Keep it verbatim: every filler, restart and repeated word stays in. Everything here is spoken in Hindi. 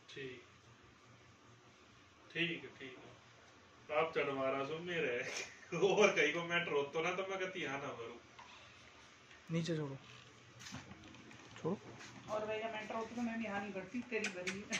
ठीक ठीक है ठीक है। आप चढ़ मारा सो मेरे और कहीं को मैं रोतो ना तो मैं कहती यहाँ ना करूँ। नीचे छोड़ो छोड़ो। और भाई मैं रोतो तो मैं भी यहाँ नहीं करती तेरी बड़ी